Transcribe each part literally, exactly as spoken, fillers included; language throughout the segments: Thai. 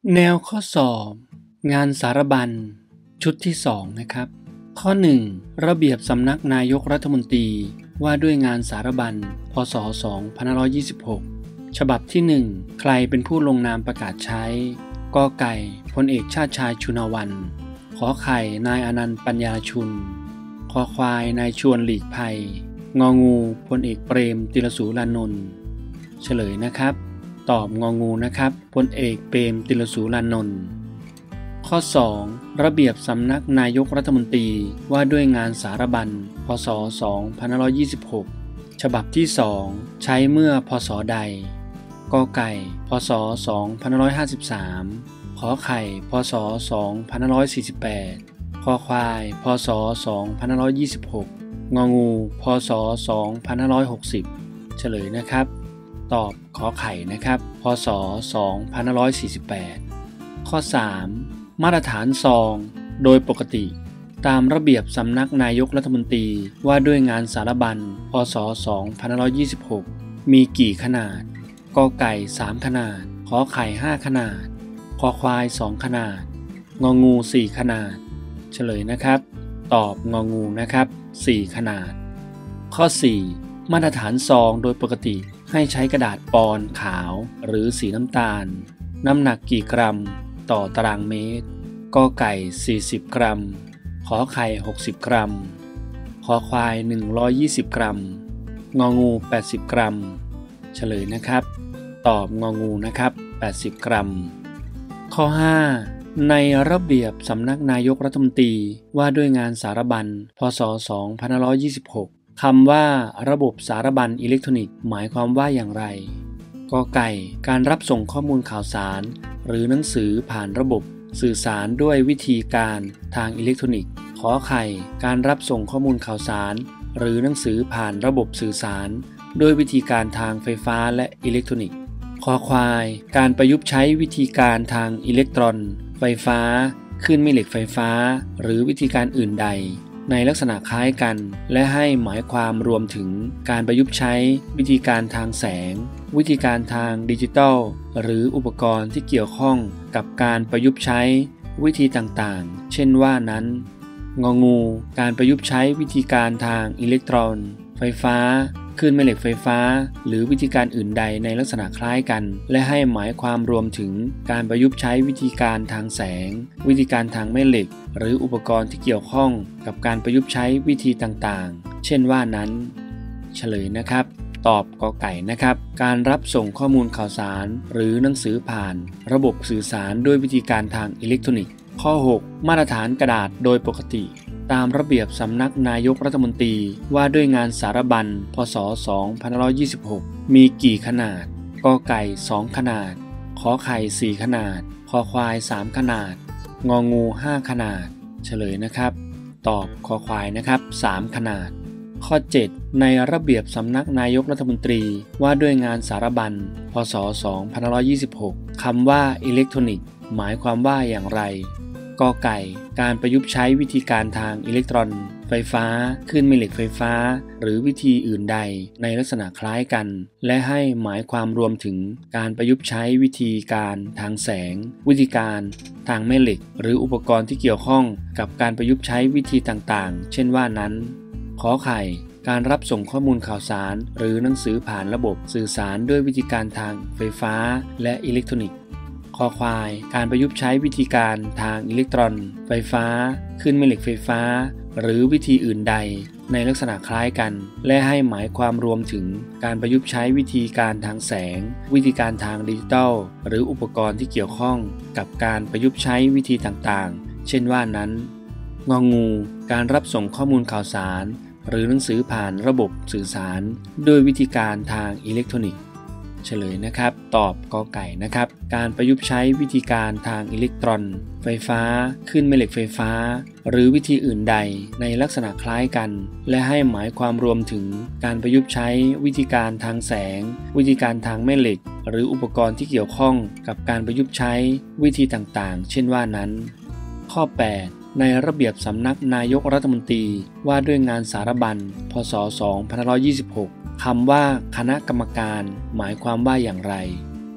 แนวข้อสอบงานสารบัญชุดที่สองนะครับข้อหนึ่งระเบียบสำนักนายกรัฐมนตรีว่าด้วยงานสารบัญพ.ศ. สองพันห้าร้อยยี่สิบหกฉบับที่หนึ่งใครเป็นผู้ลงนามประกาศใช้ก.ไก่พลเอกชาติชายชุนวันขอไข่นายอนันต์ปัญญาชุนคอควายนายชวนหลีกภัยงองูพลเอกเปรมติลสูรานนท์เฉลยนะครับตอบงองูนะครับพลเอกเปรมติลสูรานนท์ข้อสองระเบียบสำนักนายกรัฐมนตรีว่าด้วยงานสารบัญพ.ศ. สองพันห้าร้อยยี่สิบหกฉบับที่สองใช้เมื่อพ.ศ. ใดก.ไก่พ.ศ. สองพันห้าร้อยห้าสิบสามขอไข่พ.ศ. สองพันห้าร้อยสี่สิบแปดคอควายพ.ศ. สองพันห้าร้อยยี่สิบหกงองูพ.ศ. สองพันห้าร้อยหกสิบเฉลยนะครับตอบขอไข่นะครับพ.ศ. สองพันห้าร้อยสี่สิบแปดข้อสามมาตรฐานซองโดยปกติตามระเบียบสำนักนายกรัฐมนตรีว่าด้วยงานสารบัญพ.ศ. สองพันห้าร้อยยี่สิบหกมีกี่ขนาดก.ไก่สามขนาดขอไข่ห้าขนาดคอควายสองขนาดงองูสี่ขนาดเฉลยนะครับตอบงองูนะครับสี่ขนาดข้อสี่มาตรฐานซองโดยปกติให้ใช้กระดาษปอนขาวหรือสีน้ำตาลน้ำหนักกี่กรัมต่อตารางเมตรก.ไก่สี่สิบกรัมขอไข่หกสิบกรัมคอควายหนึ่งร้อยยี่สิบกรัมงองูแปดสิบกรัมเฉลยนะครับตอบงองูนะครับแปดสิบกรัมข้อห้าในระเบียบสำนักนายกรัฐมนตรีว่าด้วยงานสารบัญพ.ศ. สองพันห้าร้อยยี่สิบหกคำว่าระบบสารบัญอิเล็กทรอนิกส์หมายความว่าอย่างไรก.ไก่การรับส่งข้อมูลข่าวสารหรือหนังสือผ่านระบบสื่อสารด้วยวิธีการทางอิเล็กทรอนิกส์ขอไข่การรับส่งข้อมูลข่าวสารหรือหนังสือผ่านระบบสื่อสารด้วยวิธีการทางไฟฟ้าและอิเล็กทรอนิกส์คอควายการประยุกต์ใช้วิธีการทางอิเล็กตรอนไฟฟ้าคลื่นแม่เหล็กไฟฟ้าหรือวิธีการอื่นใดในลักษณะคล้ายกันและให้หมายความรวมถึงการประยุกต์ใช้วิธีการทางแสงวิธีการทางดิจิทัลหรืออุปกรณ์ที่เกี่ยวข้องกับการประยุกต์ใช้วิธีต่างๆเช่นว่านั้นงองูการประยุกต์ใช้วิธีการทางอิเล็กตรอนไฟฟ้าคลื่นแม่เหล็กไฟฟ้าหรือวิธีการอื่นใดในลักษณะคล้ายกันและให้หมายความรวมถึงการประยุกต์ใช้วิธีการทางแสงวิธีการทางแม่เหล็กหรืออุปกรณ์ที่เกี่ยวข้องกับการประยุกต์ใช้วิธีต่างๆเช่นว่านั้นเฉลยนะครับตอบก.ไก่นะครับการรับส่งข้อมูลข่าวสารหรือหนังสือผ่านระบบสื่อสารด้วยวิธีการทางอิเล็กทรอนิกส์ข้อหกมาตรฐานกระดาษโดยปกติตามระเบียบสำนักนายกรัฐมนตรีว่าด้วยงานสารบัญพ.ศ. สองพันห้าร้อยยี่สิบหกมีกี่ขนาดก.ไก่สองขนาดขอไข่สี่ขนาดคอควายสามขนาดงองูห้าขนาดเฉลยนะครับตอบคอควายนะครับสามขนาดข้อเจ็ดในระเบียบสำนักนายกรัฐมนตรีว่าด้วยงานสารบัญพ.ศ. สองพันห้าร้อยยี่สิบหกคำว่าอิเล็กทรอนิกส์หมายความว่าอย่างไรก.ไก่การประยุกต์ใช้วิธีการทางอิเล็กตรอนไฟฟ้าคลื่นแม่เหล็กไฟฟ้าหรือวิธีอื่นใดในลักษณะคล้ายกันและให้หมายความรวมถึงการประยุกต์ใช้วิธีการทางแสงวิธีการทางแม่เหล็กหรืออุปกรณ์ที่เกี่ยวข้องกับการประยุกต์ใช้วิธีต่างๆเช่นว่านั้นขอไข่การรับส่งข้อมูลข่าวสารหรือหนังสือผ่านระบบสื่อสารด้วยวิธีการทางไฟฟ้าและอิเล็กทรอนิกส์คอควายการประยุกต์ใช้วิธีการทางอิเล็กตรอนไฟฟ้าคลื่นแม่เหล็กไฟฟ้าหรือวิธีอื่นใดในลักษณะคล้ายกันและให้หมายความรวมถึงการประยุกต์ใช้วิธีการทางแสงวิธีการทางดิจิทัลหรืออุปกรณ์ที่เกี่ยวข้องกับการประยุกต์ใช้วิธีต่างๆเช่นว่านั้นงองูการรับส่งข้อมูลข่าวสารหรือหนังสือผ่านระบบสื่อสารด้วยวิธีการทางอิเล็กทรอนิกส์เฉลยนะครับตอบก.ไก่นะครับการประยุกต์ใช้วิธีการทางอิเล็กตรอนไฟฟ้าคลื่นแม่เหล็กไฟฟ้าหรือวิธีอื่นใดในลักษณะคล้ายกันและให้หมายความรวมถึงการประยุกต์ใช้วิธีการทางแสงวิธีการทางแม่เหล็กหรืออุปกรณ์ที่เกี่ยวข้องกับการประยุกต์ใช้วิธีต่างๆเช่นว่านั้นข้อแปดในระเบียบสำนักนายกรัฐมนตรีว่าด้วยงานสารบัญพ.ศ. สองพันห้าร้อยยี่สิบหกคำว่าคณะกรรมการหมายความว่าอย่างไร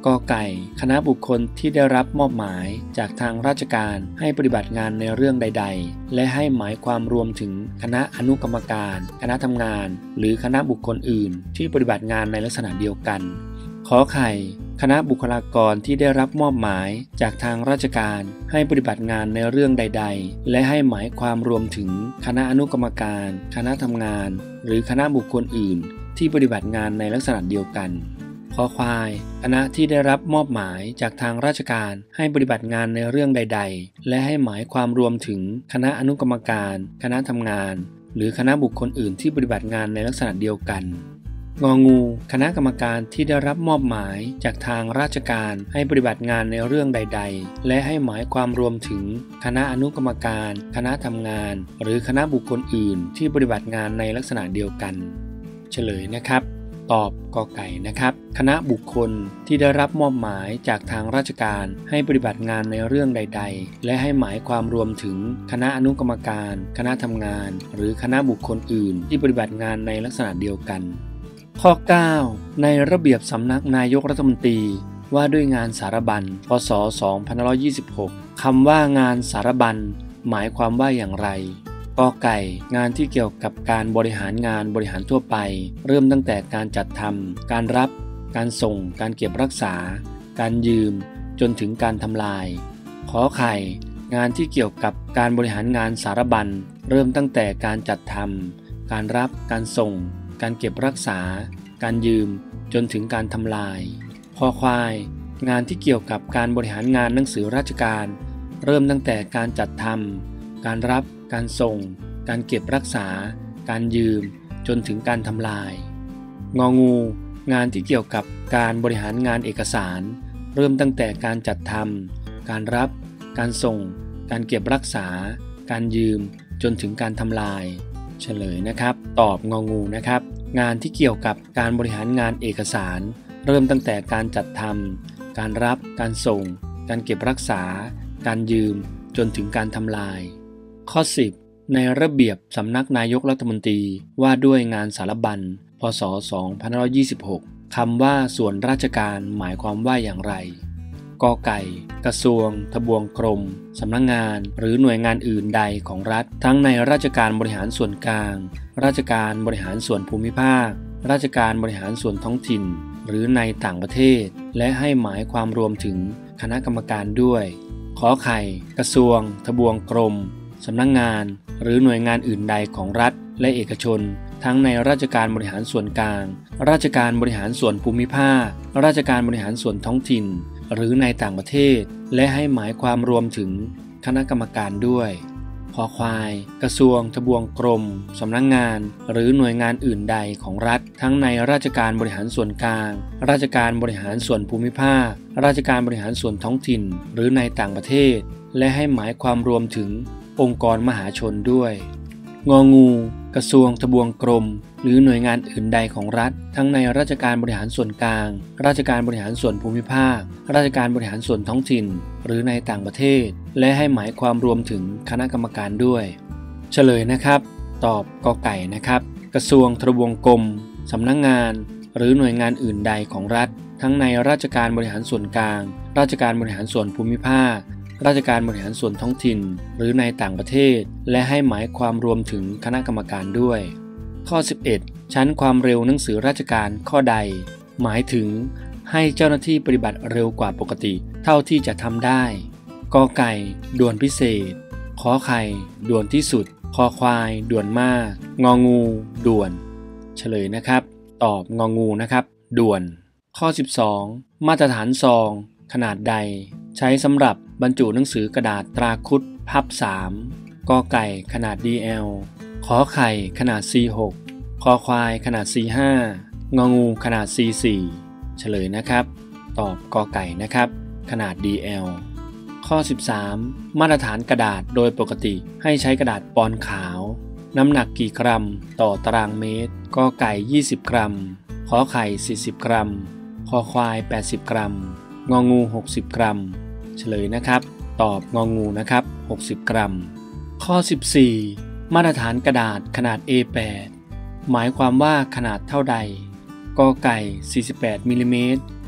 กอไก่คณะบุคคลที่ได้รับมอบหมายจากทางราชการให้ปฏิบัติงานในเรื่องใดๆและให้หมายความรวมถึงคณะอนุกรรมการคณะทำงานหรือคณะบุคคลอื่นที่ปฏิบัติงานในลักษณะเดียวกันขอไข่คณะบุคลากรที่ได้รับมอบหมายจากทางราชการให้ปฏิบัติงานในเรื่องใดๆและให้หมายความรวมถึงคณะอนุกรรมการคณะทำงานหรือคณะบุคคลอื่นที่ปฏิบัติงานในลักษณะเดียวกันขอควายคณะที่ได้รับมอบหมายจากทางราชการให้ปฏิบัติงานในเรื่องใดๆและให้หมายความรวมถึงคณะอนุกรรมการคณะทำงานหรือคณะบุคคลอื่นที่ปฏิบัติงานในลักษณะเดียวกันงองูคณะกรรมการที่ได้รับมอบหมายจากทางราชการให้ปฏิบัติงานในเรื่องใดๆและให้หมายความรวมถึงคณะอนุกรรมการคณะทำงานหรือคณะบุคคลอื่นที่ปฏิบัติงานในลักษณะเดียวกันเฉลยนะครับตอบกอไก่นะครับคณะบุคคลที่ได้รับมอบหมายจากทางราชการให้ปฏิบัติงานในเรื่องใดๆและให้หมายความรวมถึงคณะอนุกรรมการคณะทำงานหรือคณะบุคคลอื่นที่ปฏิบัติงานในลักษณะเดียวกันข้อเก้าในระเบียบสำนักนายกรัฐมนตรีว่าด้วยงานสารบัญพ.ศ. สองพันห้าร้อยยี่สิบหกคำว่างานสารบัญหมายความว่าอย่างไรกอไก่งานที่เกี่ยวกับการบริหารงานบริหารทั่วไปเริ่มตั้งแต่การจัดทำการรับการส่งการเก็บรักษาการยืมจนถึงการทำลายขอไข่งานที่เกี่ยวกับการบริหารงานสารบัญเริ่มตั้งแต่การจัดทำการรับการส่งการเก็บรักษาการยืมจนถึงการทำลายคอควายงานที่เกี่ยวกับการบริหารงานหนังสือราชการเริ่มตั้งแต่การจัดทำการรับการส่งการเก็บรักษาการยืมจนถึงการทำลายงองูงานที่เกี่ยวกับการบริหารงานเอกสารเริ่มตั้งแต่การจัดทำการรับการส่งการเก็บรักษาการยืมจนถึงการทำลายเฉลยนะครับตอบงองูนะครับงานที่เกี่ยวกับการบริหารงานเอกสารเริ่มตั้งแต่การจัดทำการรับการส่งการเก็บรักษาการยืมจนถึงการทำลายข้อสิบในระเบียบสำนักนายกรัฐมนตรีว่าด้วยงานสารบัญพ.ศ. สองพันห้าร้อยยี่สิบหกคำว่าส่วนราชการหมายความว่าอย่างไรกอไก่กระทรวงทบวงกรมสำนักงานหรือหน่วยงานอื่นใดของรัฐทั้งในราชการบริหารส่วนกลางราชการบริหารส่วนภูมิภาคราชการบริหารส่วนท้องถิ่นหรือในต่างประเทศและให้หมายความรวมถึงคณะกรรมการด้วยขอไข่กระทรวงทบวงกรมสำนักงานหรือหน่วยงานอื่นใดของรัฐและเอกชนทั้งในราชการบริหารส่วนกลางราชการบริหารส่วนภูมิภาคราชการบริหารส่วนท้องถิ่นหรือในต่างประเทศและให้หมายความรวมถึงคณะกรรมการด้วยคอควายกระทรวงทบวงกรมสำนักงานหรือหน่วยงานอื่นใดของรัฐทั้งในราชการบริหารส่วนกลางราชการบริหารส่วนภูมิภาคราชการบริหารส่วนท้องถิ่นหรือในต่างประเทศและให้หมายความรวมถึงองค์กรมหาชนด้วยงองูกระทรวงทบวงกรมหรือหน่วยงานอื่นใดของรัฐทั้งในราชการบริหารส่วนกลางราชการบริหารส่วนภูมิภาคราชการบริหารส่วนท้องถิ่นหรือในต่างประเทศและให้หมายความรวมถึงคณะกรรมการด้วยเฉลยนะครับตอบกอไก่นะครับกระทรวงทบวงกรมสำนักงานหรือหน่วยงานอื่นใดของรัฐทั้งในราชการบริหารส่วนกลางราชการบริหารส่วนภูมิภาคราชการบริหารส่วนท้องถิ่นหรือในต่างประเทศและให้หมายความรวมถึงคณะกรรมการด้วยข้อสิบเอ็ดชั้นความเร็วหนังสือราชการข้อใดหมายถึงให้เจ้าหน้าที่ปฏิบัติเร็วกว่าปกติเท่าที่จะทำได้กอไก่ด่วนพิเศษขอไข่ด่วนที่สุดคอควายด่วนมากงองูด่วนเฉลยนะครับตอบงองูนะครับด่วนข้อสิบสองมาตรฐานซองขนาดใดใช้สำหรับบรรจุหนังสือกระดาษตราคุดพับสามกอไก่ขนาด ดี แอล ขอไข่ขนาด ซี หก คอควายขนาด ซี ห้า งองูขนาด ซี สี่ เฉลยนะครับตอบกอไก่นะครับขนาด ดี แอล ข้อสิบสามมาตรฐานกระดาษโดยปกติให้ใช้กระดาษปอนขาวน้ำหนักกี่กรัมต่อตารางเมตรกอไก่ยี่สิบกรัมขอไข่สี่สิบกรัมคอควายแปดสิบกรัมงองูหกสิบกรัมเฉลยนะครับตอบงองูนะครับหกสิบกรัมข้อสิบสี่มาตรฐานกระดาษขนาด เอ แปด หมายความว่าขนาดเท่าใดกอไก่สี่สิบแปดมิลลิเมตร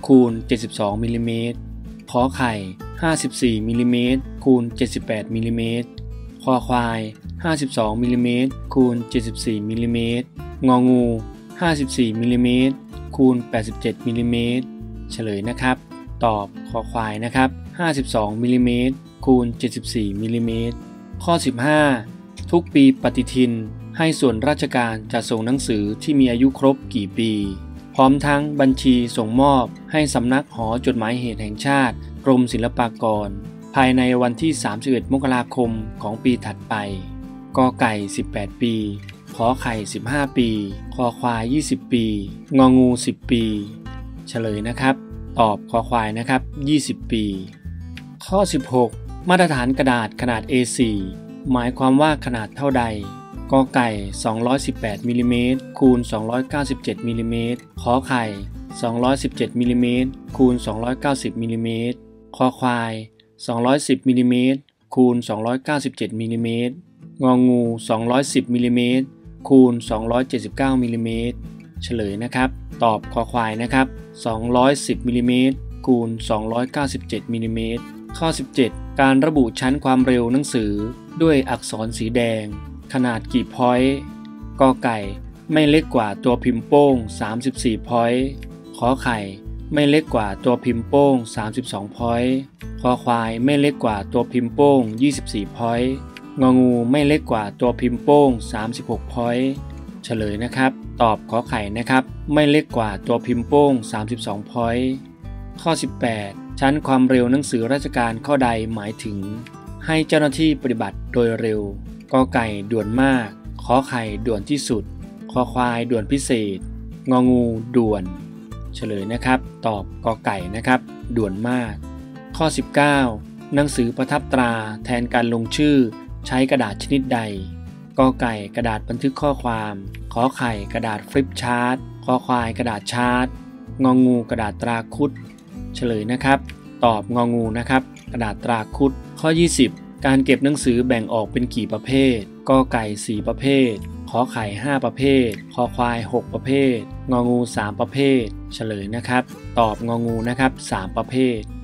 คูณเจ็ดสิบสองมิลลิเมตรขอไข่ห้าสิบสี่มิลลิเมตรคูณเจ็ดสิบแปดมิลลิเมตรคอควายห้าสิบสองมิลลิเมตรคูณเจ็ดสิบสี่มิลลิเมตรงองูห้าสิบสี่มิลลิเมตรคูณแปดสิบเจ็ดมิลลิเมตรเฉลยนะครับตอบคอควายนะครับห้าสิบสองมิลลิเมตรคูณเจ็ดสิบสี่มิลลิเมตรข้อสิบห้าทุกปีปฏิทินให้ส่วนราชการจัดส่งหนังสือที่มีอายุครบกี่ปีพร้อมทั้งบัญชีส่งมอบให้สำนักหอจดหมายเหตุแห่งชาติกรมศิลปากรภายในวันที่สามสิบเอ็ดมกราคมของปีถัดไปกอไก่สิบแปดปีขอไข่สิบห้าปีคอควายยี่สิบปีงองูสิบปีเฉลยนะครับตอบคอควายนะครับยี่สิบปีข้อสิบหกมาตรฐานกระดาษขนาด เอ โฟร์ หมายความว่าขนาดเท่าใดกอไก่สองร้อยสิบแปดมิลลิเมตรคูณสองร้อยเก้าสิบเจ็ดมิลลิเมตรขอไข่สองร้อยสิบเจ็ดมิลลิเมตรคูณสองร้อยเก้าสิบมิลลิเมตรคอควายสองร้อยสิบมิลลิเมตรคูณสองร้อยเก้าสิบเจ็ดมิลลิเมตรงองูสองร้อยสิบมิลลิเมตรคูณสองร้อยเจ็ดสิบเก้ามิลลิเมตรเฉลยนะครับตอบคอควายนะครับสองร้อยสิบมิลลิเมตรคูณสองร้อยเก้าสิบเจ็ดมิลลิเมตรข้อสิบเจ็ดการระบุชั้นความเร็วหนังสือด้วยอักษรสีแดงขนาดกี่พอยต์กอไก่ไม่เล็กกว่าตัวพิมพ์โป้งสามสิบสี่พอยต์ขอไข่ไม่เล็กกว่าตัวพิมพ์โป้งสามสิบสองพอยต์คอควายไม่เล็กกว่าตัวพิมพ์โป้งยี่สิบสี่พอยต์งองูไม่เล็กกว่าตัวพิมพ์โป้งสามสิบหกพอยต์เฉลยนะครับตอบขอไข่นะครับไม่เล็กกว่าตัวพิมพ์โป้งสามสิบสองพอยต์ข้อสิบแปดชั้นความเร็วหนังสือราชการข้อใดหมายถึงให้เจ้าหน้าที่ปฏิบัติโดยเร็วกอไก่ด่วนมากขอไข่ด่วนที่สุดคอควายด่วนพิเศษงองูด่วนเฉลยนะครับตอบกอไก่นะครับด่วนมากข้อสิบเก้าหนังสือประทับตราแทนการลงชื่อใช้กระดาษชนิดใดกอไก่กระดาษบันทึกข้อความขอไข่กระดาษฟลิปชาร์ตคอควายกระดาษชาร์ตงองูกระดาษตราคุดเฉลยนะครับตอบงองูนะครับกระดาษตราคุดข้อยี่สิบการเก็บหนังสือแบ่งออกเป็นกี่ประเภทกอไก่สี่ประเภทขอไข่ห้าประเภทคอควายหกประเภทงองูสามประเภทเฉลยนะครับตอบงองูนะครับสามประเภท